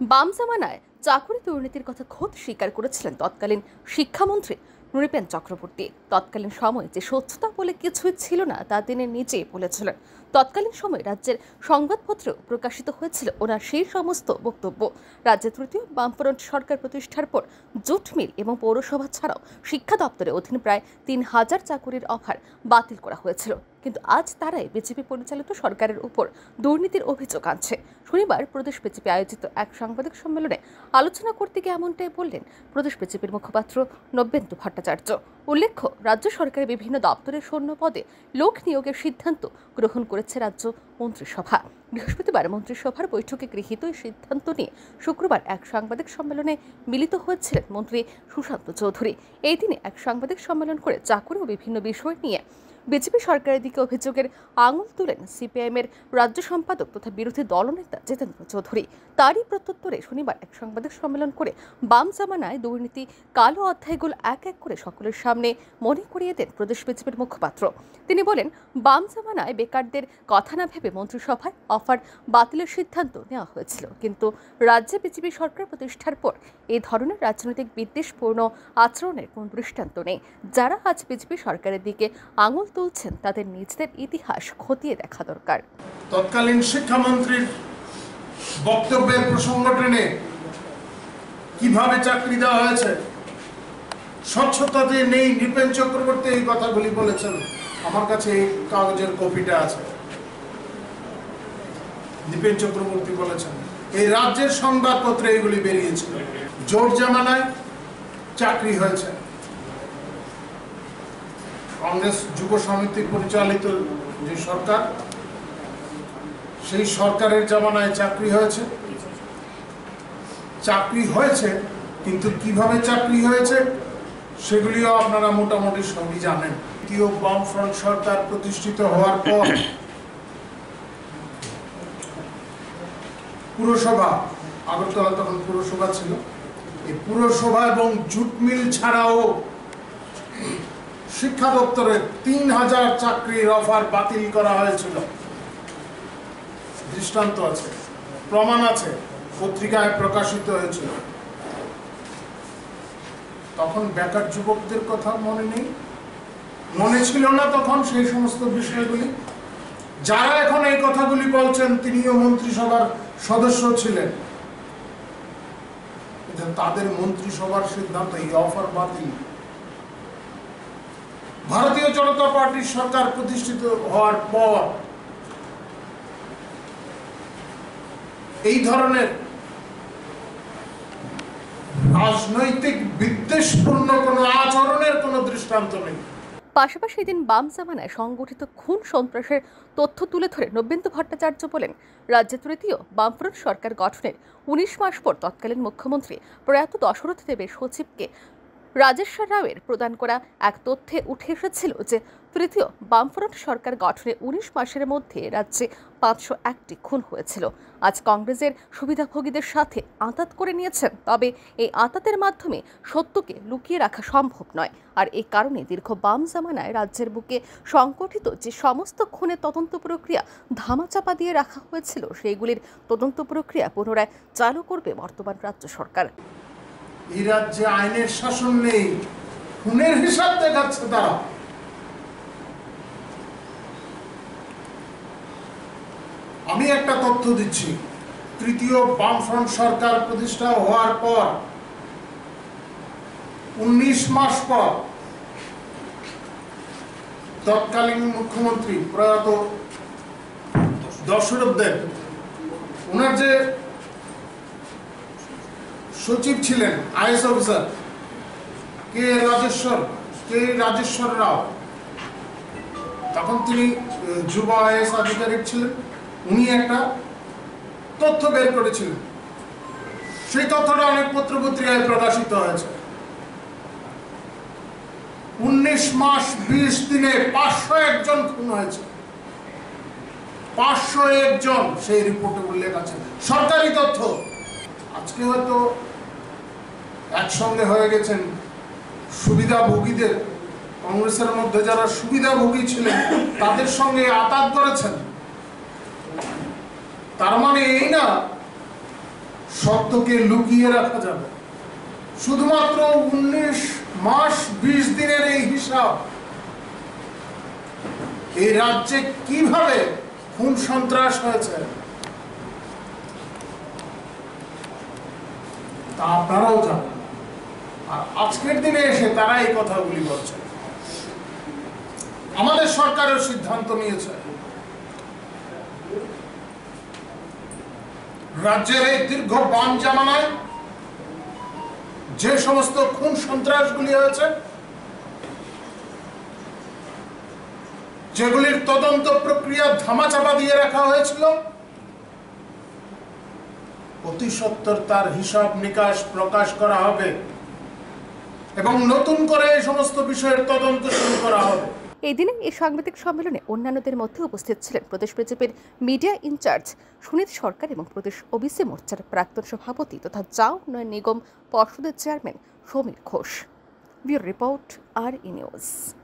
বাম জামানায় চাকরি দুর্নীতির কথা খোদ স্বীকার করেছিলেন তৎকালীন শিক্ষামন্ত্রী নৃপেন চক্রবর্তী। তৎকালীন সময়ে যে স্বচ্ছতা বলে কিছুই ছিল না তা তিনি নিজেই বলেছিলেন। তৎকালীন সময়ে রাজ্যের সংবাদপত্রেও প্রকাশিত হয়েছিল ওনার সেই সমস্ত বক্তব্য। রাজ্যে তৃতীয় বামফ্রন্ট সরকার প্রতিষ্ঠার পর জুট মিল এবং পৌরসভা ছাড়াও শিক্ষা দপ্তরের অধীনে প্রায় ৩,০০০ চাকুরির অফার বাতিল করা হয়েছিল। কিন্তু আজ তারাই বিজেপি পরিচালিত সরকারের উপর দুর্নীতির অভিযোগ আনছে। শনিবার প্রদেশ বিজেপি আয়োজিত এক সাংবাদিক সম্মেলনে আলোচনা করতে গিয়ে এমনটাই বললেন প্রদেশ বিজেপির মুখপাত্র নব্যেন্দু ভট্টাচার্য। উল্লেখ্য, রাজ্য সরকারের বিভিন্ন দপ্তরের শূন্য পদে লোক নিয়োগের সিদ্ধান্ত গ্রহণ করেছে রাজ্য মন্ত্রিসভা। বৃহস্পতিবার মন্ত্রিসভার বৈঠকে গৃহীত এই সিদ্ধান্ত নিয়ে শুক্রবার এক সাংবাদিক সম্মেলনে মিলিত হয়েছিলেন মন্ত্রী সুশান্ত চৌধুরী। এই দিনে এক সাংবাদিক সম্মেলন করে চাকরি ও বিভিন্ন বিষয় নিয়ে বিজেপি সরকারের দিকে অভিযোগের আঙুল তুলেন সিপিআইএমের রাজ্য সম্পাদক তথা বিরোধী দলনেতা জিতেন্দ্র চৌধুরী। তারই প্রত্যুত্তরে শনিবার এক সাংবাদিক সম্মেলন করে বাম জামানায় দুর্নীতি কালো অধ্যায়গুলো এক এক করে সকলের সামনে মনে করিয়ে দেন প্রদেশ বিজেপির মুখপাত্র। তিনি বলেন, বাম জামানায় বেকারদের কথা না ভেবে মন্ত্রিসভায় অফার বাতিলের সিদ্ধান্ত নেওয়া হয়েছিল, কিন্তু রাজ্যে বিজেপি সরকার প্রতিষ্ঠার পর এই ধরনের রাজনৈতিক বিদ্বেষপূর্ণ আচরণের কোন দৃষ্টান্ত নেই। যারা আজ বিজেপি সরকারের দিকে আঙুল তুলছেন তাদের নিজেদের ইতিহাস খতিয়ে দেখা দরকার। তৎকালীন শিক্ষামন্ত্রীর বক্তব্যের প্রসঙ্গ টেনে কিভাবে চাকরি দেওয়া হয়েছে, স্বচ্ছতাতে নেই, নৃপেন চক্রবর্তী এই কথাগুলি বলেছেন। আমার কাছে এই কাগজের কপিটা আছে। নৃপেন চক্রবর্তী বলেছেন, এই রাজ্যের সংবাদপত্রে এগুলি বেরিয়েছিল। জোট জামানায় চাকরি হয়েছে, কংগ্রেস যুব সমিতি পরিচালিত যে সরকার, সেই সরকারের জামানায় চাকরি হয়েছে। চাকরি হয়েছে, কিন্তু কিভাবে চাকরি হয়েছে সেগুলিও আপনারা মোটামুটি সবই জানেন। তৃতীয় বামফ্রন্ট সরকার প্রতিষ্ঠিত হওয়ার পর পুরসভা, আগরতলা তখন পুরসভা ছিল, এই পুরসভা এবং জুট মিল ছাড়াও শিক্ষা দপ্তরে ৩,০০০ চাকরির অফার বাতিল করা হয়েছিল। দৃষ্টান্ত আছে, প্রমাণ আছে, পত্রিকায় প্রকাশিত হয়েছিল। তখন বেকার যুবকদের কথা মনে নেই, মনে ছিল না তখন সেই সমস্ত বিষয়গুলি। যারা এখন এই কথাগুলি বলছেন তিনিও মন্ত্রিসভার সদস্য ছিলেন, তাদের মন্ত্রিসভার সিদ্ধান্ত এই অফার বাতিল। ভারতীয় জনতা পার্টির সরকার প্রতিষ্ঠিত হওয়ার পর এই ধরনের রাজনৈতিক বিদ্বেষপূর্ণ কোন আচরণের কোন দৃষ্টান্ত নেই। পাশাপাশি এদিন বাম জামানায় সংগঠিত খুন সন্ত্রাসের তথ্য তুলে ধরে নব্যেন্দু ভট্টাচার্য বলেন, রাজ্যে তৃতীয় বামফ্রন্ট সরকার গঠনের ১৯ মাস পর তৎকালীন মুখ্যমন্ত্রী প্রয়াত দশরথ দেবের সচিবকে রাজেশ্বর রাওয়ের প্রদান করা এক তথ্যে উঠে এসেছিল যে তৃতীয় বামফ্রন্ট সরকার গঠনের ১৯ মাসের মধ্যে রাজ্যে ৫০১টি খুন হয়েছিল। আজ কংগ্রেসের সুবিধাভোগীদের সাথে আঁতাত করে নিয়েছেন, তবে এই আঁতাতের মাধ্যমে সত্যকে লুকিয়ে রাখা সম্ভব নয়। আর এই কারণে দীর্ঘ বাম জামানায় রাজ্যের বুকে সংগঠিত যে সমস্ত খুনের তদন্ত প্রক্রিয়া ধামাচাপা দিয়ে রাখা হয়েছিল, সেইগুলির তদন্ত প্রক্রিয়া পুনরায় চালু করবে বর্তমান রাজ্য সরকার। এই রাজ্যে আইনের শাসন নেই, খুনের হিসাব দেখাচ্ছে তারা। আমি একটা তথ্য দিচ্ছি, তৃতীয় বামফ্রন্ট সরকার প্রতিষ্ঠা হওয়ার পর ১৯ মাস পর তৎকালীন মুখ্যমন্ত্রী প্রয়াত দশরথ দেব, ওনার যে সচিব ছিলেন IS officer K Rajeshwar Rao, তখন তিনি যুব আইএস আধিকারিক ছিলেন। উনি একটা তথ্য বের করেছিলেন, সেই তথ্যটা অনেক পত্রপত্রিকায় প্রকাশিত হয়েছে। ১৯ মাস ২০ দিনে ৫০১ জন খুন হয়েছে, ৫০১ জন, সেই রিপোর্টে উল্লেখ আছে, সরকারি তথ্য। আজকে হয়তো একসঙ্গে হয়ে গেছেন সুবিধাভোগীদের, কংগ্রেসের মধ্যে যারা সুবিধাভোগী ছিলেন তাদের সঙ্গে আঁতাত করেছেন। তার মানে এই না সত্যকে লুকিয়ে রাখা যাবে? শুধুমাত্র 19 মাস 20 দিনের এই হিসাব এই রাজ্যে কিভাবে খুন সন্ত্রাস হয়েছে তা আপনারাও জানেন। আর আজকের দিনে এসে তারা এই কথাগুলি বলছে। আমাদের সরকারের সিদ্ধান্ত নিয়েছে রাজ্যের এই দীর্ঘ বাম জামানায় যে সমস্ত খুন সন্ত্রাসগুলি হয়েছে, যেগুলির তদন্ত প্রক্রিয়া ধামাচাপা দিয়ে রাখা হয়েছিল, অতি সত্বর তার হিসাব নিকাশ প্রকাশ করা হবে এবং নতুন করে এই সমস্ত বিষয়ের তদন্ত শুরু করা হবে। এই দিনে এই সাংবাদিক সম্মেলনে অন্যান্যদের মধ্যে উপস্থিত ছিলেন প্রদেশ বিজেপির মিডিয়া ইনচার্জ সুনীত সরকার এবং প্রদেশ ওবিসি মোর্চার প্রাক্তন সভাপতি তথা চা উন্নয়ন নিগম পর্ষদের chairman Samir Ghosh. Bureau report, R E news.